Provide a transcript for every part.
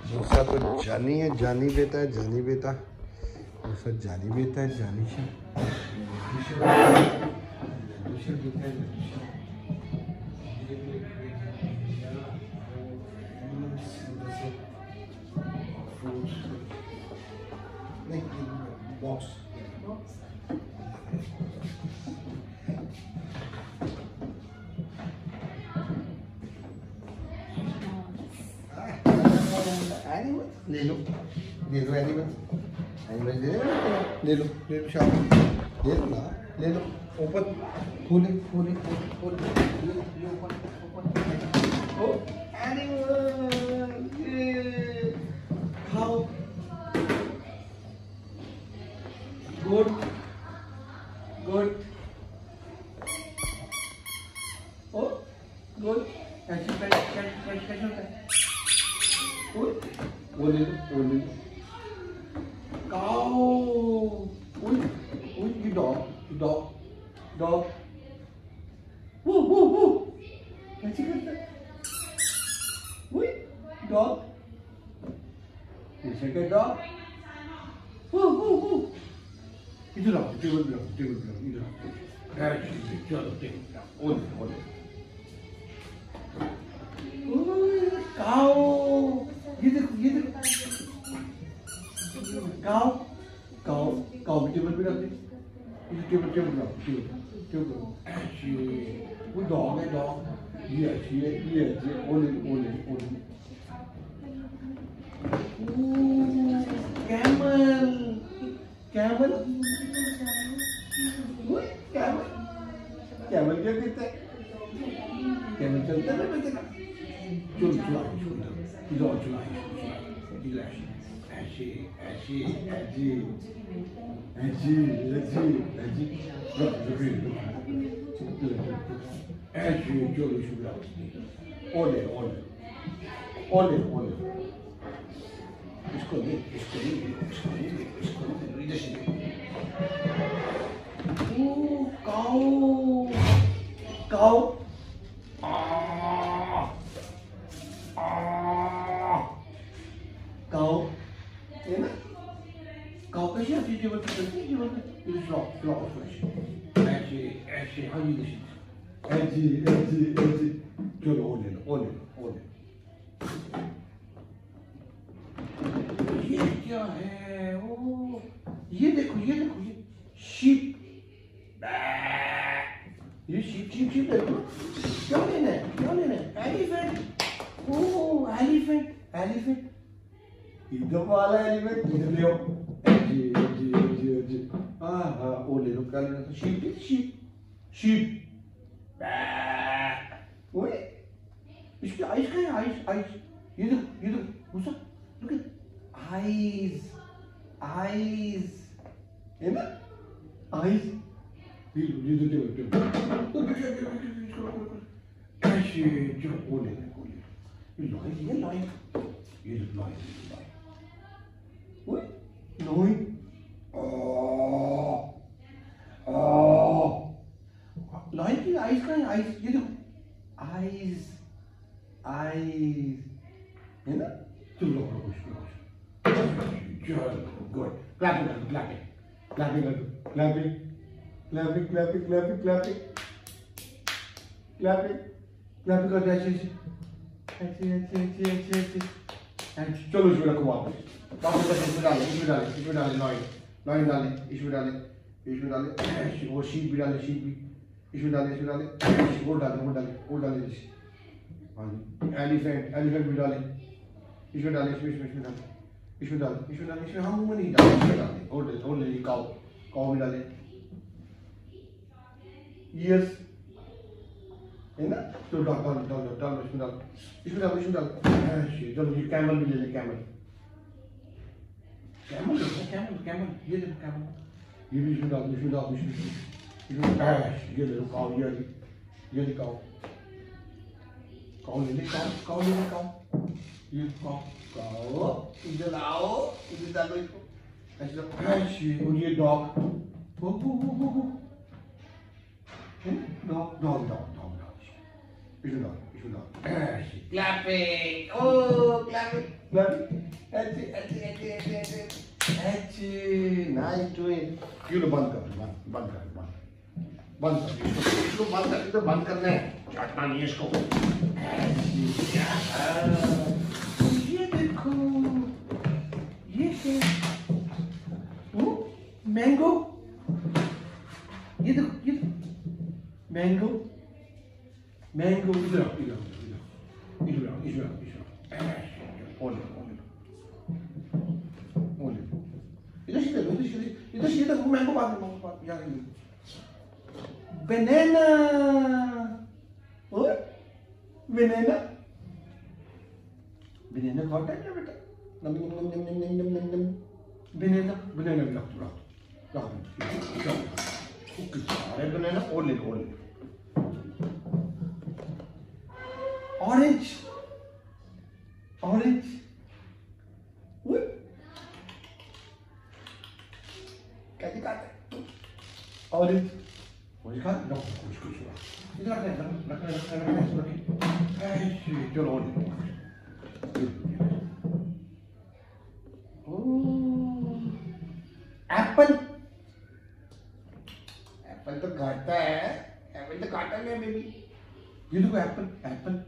दूसरा तो जानी है, जानी बेटा है, जानी बेटा। दूसरा जानी बेटा है, जानी से बॉक्स ले लो एनिमल ले लो शाम ले लो ना, ले लो ओपन खोले ओ एनिमल खाओ गुड ओ गुड कैसे होता है वो ले लो cow you dog woo कैसे करता है dog कैसे करता dog इधर आओ टेबल पे इधर आओ चलो टेबल पे ओले cow ये देखो काऊ भी टेबल पे रख दे, टेबल ऐसे वो डॉग है ये अच्छी है ओले कैमल क्या कहते हैं कैमल चलता है ना चला ऐसे चलो शुक्रिया ओले इसको ले काऊ है ना काऊ कैसे आती है टेबल पे ऐसे हाँ जी ऐसे चलो ओले ये क्या है ओ ये देखो शीप ये शीप देखो क्या लेना है एलिफेंट ओ एलिफेंट इधर वाला एलिफेंट इधर ले आओ जी हाँ ओ ले लो क्या लेना था शीप ओए इसकी आइज का है आइज ये देखो मुसा लुक एट आइज है ना आइज ये तो कैसे जो ओले ये लाइन ओए लाइन की आइज का है आइज ये देखो आइज है ना चलो गुड क्लैपिंग करते ऐसे चलो इसमें रखो वापस इसमें डाले लाइन डाले वो शीट भी डाले इसमें डाले वो डाले हाँ जी एलिफेंट भी डाले इसमें डाले इसमें हम मुंह नहीं डाले और ले काऊ भी डाले ईयर्स है ना तो डाल इसमें डाल चलो ये कैमल भी ले ले कैमल ये देखो कैमल ये भी इसमें डाल ये ले लो काऊ ये दिखाओ काऊ ले ले ये काऊ इधर आओ इधर डालो इसको ऐसे और ये डॉग डॉग इसमें Clapping. Oh, clapping. Clapping. Nice doing. You do बंद कर. इसको बंद कर. तो बंद करना है. चाटना नहीं है इसको. ये देखो. ये है. मैंगो. ये देखो. मैंगो. इधर. Hold it. इधर मैंगो बात यार. Banana. और banana खाता है क्या बेटा? नम. Banana रख. सारे banana और ले. Orange. कैसे खाता है? Orange. मुझे खा लो कुछ इधर रखना ऐसे चलो एप्पल तो खाता है. एप्पल तो काटा नहीं बेबी. ये देखो apple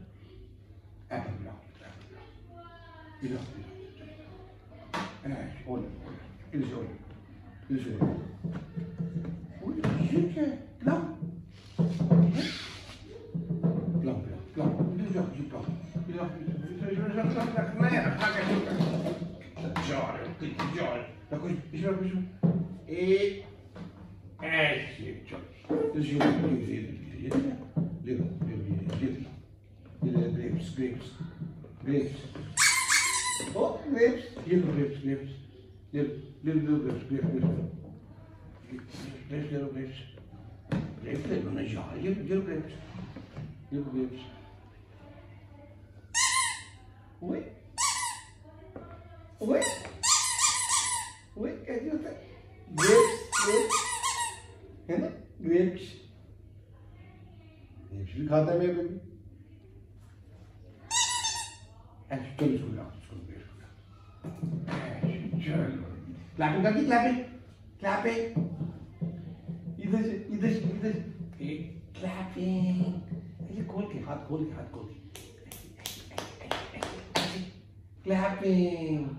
grapes. Oh, grapes. Yellow grapes. Little grapes. Yellow grapes. Grapes are going to jar. Yellow grapes. Wait, कैसे होता है? Grapes. है ना? Grapes भी खाता है मेरे बेबी. चलो क्लैपिंग कर दी. क्लैपिंग इधर से क्लैपिंग. ऐसे खोल के हाथ खोल के क्लैपिंग.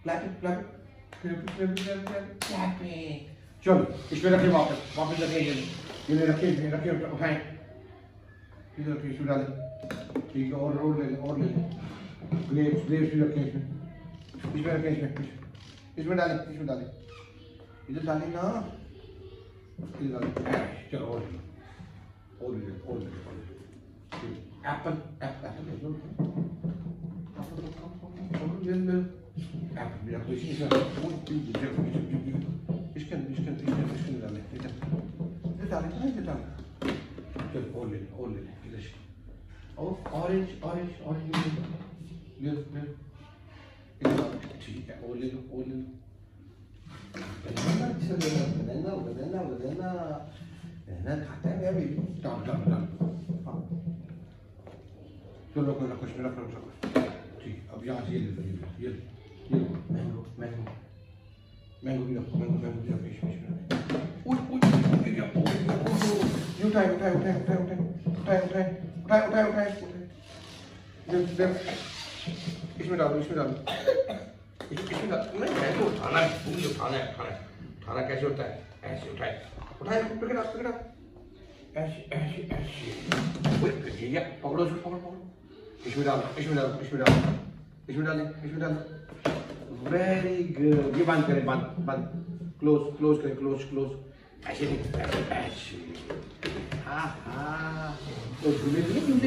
चलो इसमें रखिए वापस रखिए. ये रखिए उठाएं. इधर इसमें डालें. ठीक है. और ले ग्रेप्स भी रखें इसमें डालें. इधर डालें ना. चलो और एप्पल भी रख दो. इसके अंदर डालें. इधर डालें. चलो और ले इधर से. और ऑरेंज ठीक है. और ले लो. बनाना खाता है अभी. डाल. चलो कुछ में रख. ठीक. अब यहाँ से ये मैंगो भी रखो. उठाए. इसमें डालो. नहीं मैंगो उठाना कैसे होता है? ऐसे उठाए. Pick it up. ऐसे पकड़ो. इसमें डालो. Very good. ये बंद करें. बंद. क्लोज करें. ऐसे नहीं. हाँ. तो झूले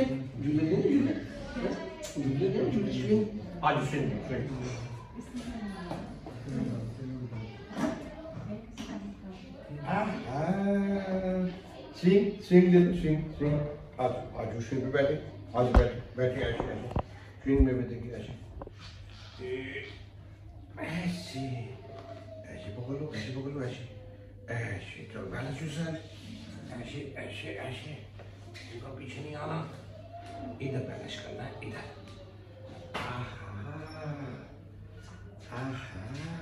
आज स्विंग. स्विंग. आज स्विंग पे बैठे. बैठे ऐसे. स्विंग में बैठेंगे ऐसे पकड़ लो ऐसे. चलो बैलेंस योरसेल्फ. ऐसे पीछे नहीं आना. इधर बैलेंस करना है, इधर। आहा आहा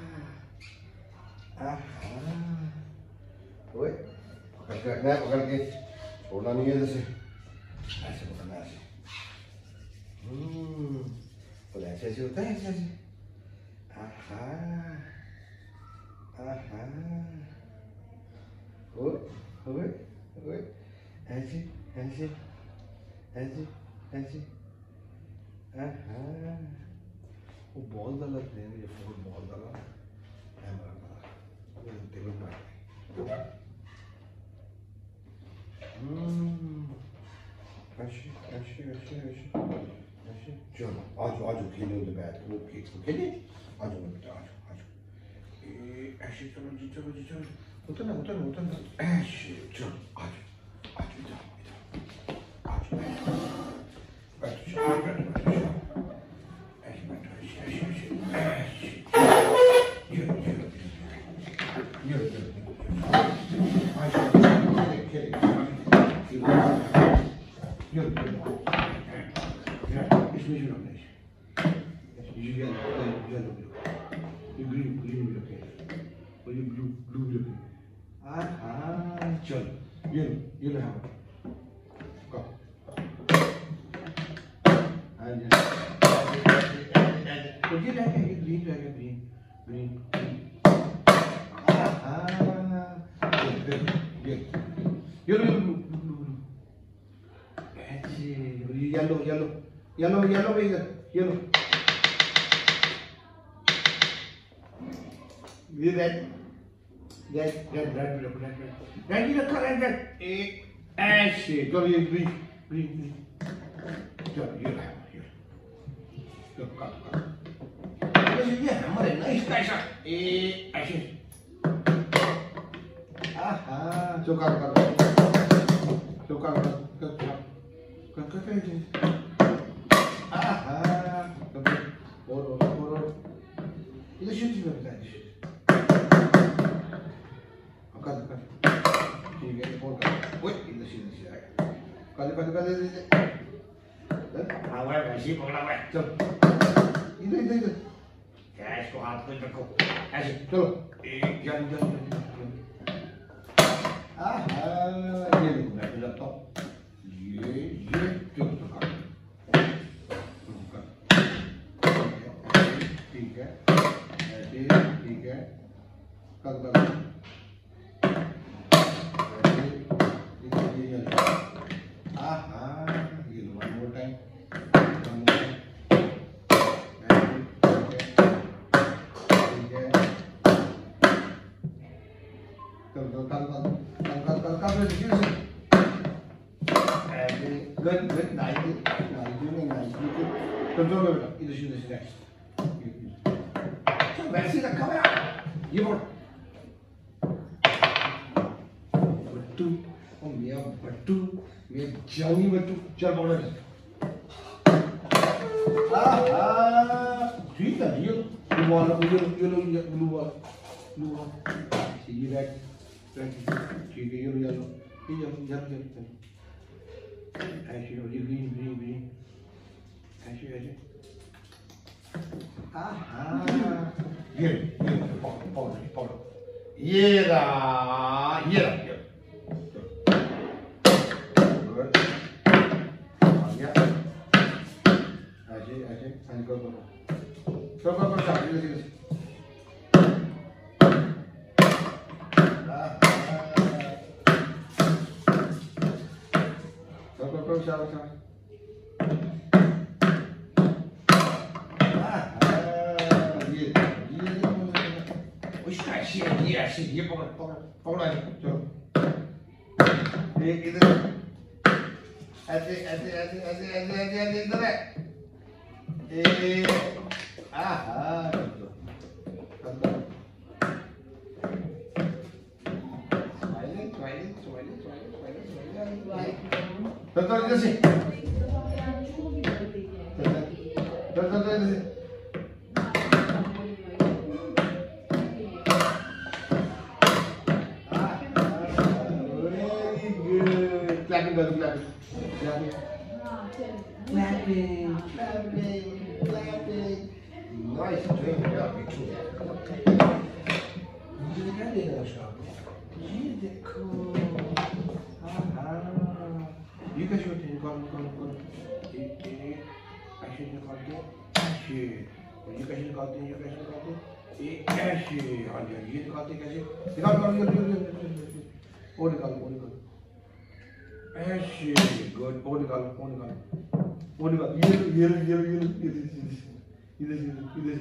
आहा। ओए पकड़ के रखना है, पकड़ के छोड़ना नहीं है, जैसे ऐसे पकड़ना है, ऐसे। तो ऐसे ऐसे होता है, ऐसे ऐसे। आहा आहा। ओए ओए ओए, ऐसे ऐसे ऐसे ऐसे। आहा। वो बॉल डाला है, ये फोर बॉल डाला है, टेबल पर। ऐसे ऐसे ऐसे ऐसे ऐसे। चलो आज आज खेले उधर बैठ के, वो खेले। आज बेटा आज आज ऐसे। चलो जी, चलो जी, चलो। उतना उतना उतना ऐसे। चलो आज आज इधर इधर आज बैठो बैठो बैठो ऐसे बैठो, ऐसे ऐसे ऐसे। ये आज खेले इसमें जो रखना है, ये येलो ये ग्रीन भी रखे, और ये ब्लू भी रखे। चल ये यहाँ तो ये रहेगा, ये ग्रीन रहेगा, green green. Yellow yellow yellow yellow yellow भी इधर, येलो। ये रेड रेड रेड रेड भी रखो, रेड रेड भी रखो, रेड रेड। एक ऐसे। चलो ये ग्रीन ग्रीन ग्रीन। चलो ये रहा, ये ये हमारे ना इसका ऐसा ऐसे। आहा। चौका कर चौका कर। आहा। और इधर शूट में बता दे। कर ठीक है, और कर। ओए इधर से आएगा, कर हाँ भाई, वैसे ही पकड़ा हुआ है। चल इधर इधर इधर, कैश को हाथ में रखो ऐसे। चलो एक जन जन। आहा। ये देखो मैं लगता हूँ, ये चलो ठीक है, ऐसे ठीक है। कर वैसे रखा हुआ ये बोल बट्टू, ओ मियां बट्टू, मैं जानी बट्टू। चल बोल रहे। ठीक है, ये वाला ब्लू वाला ये रेड ठीक है, ये येलो ऐसे, और ये ग्रीन ग्रीन ग्रीन ऐसे ऐसे। ये पाउडर ये रहा आ गया। ऐसे ऐसे कर ये पकड़ा है। चलो एक इधर ऐसे ऐसे ऐसे ऐसे ऐसे ऐसे इधर है। इधर से clapping. Clapping, clapping, clapping. Nice doing, yeah, me too. मुझे क्या देना उसका? ये देखो, ये कैसे होते हैं? कौन? ये ऐसे निकालते हैं, ऐसे। ये कैसे निकालते हैं? ये ऐसे। हाँ जी, ये निकालते कैसे? निकाल। और निकाल। ऐसे, गुड। और निकाल। ये इधर से।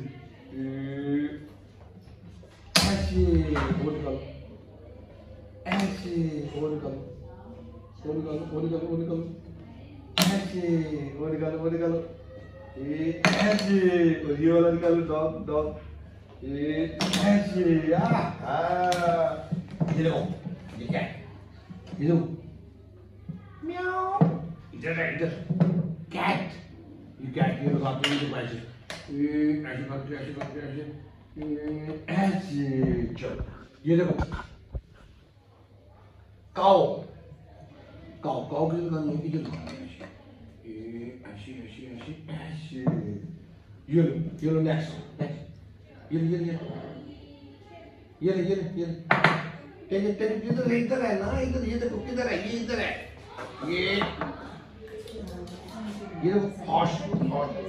ऐसे, और निकाल। ऐसे, और निकाल। ऐसे, और निकालो। ये ऐसे, और ये वाला निकालो, डॉग। ये ऐसे, ये देखो, ये क्या है? ये देखो, म्याऊ। इधर, कैट। ये कैट, ये लगाते हैं ऐसे। ये ऐसे करके, ऐसे। चलो, ये देखो, काऊ किधर लगानी है? इधर लगानी है। ये ऐसे। ये लो नेक्स्ट। ये इधर है ना, इधर ये देखो किधर है? ये इधर है। ये देखो हॉर्स।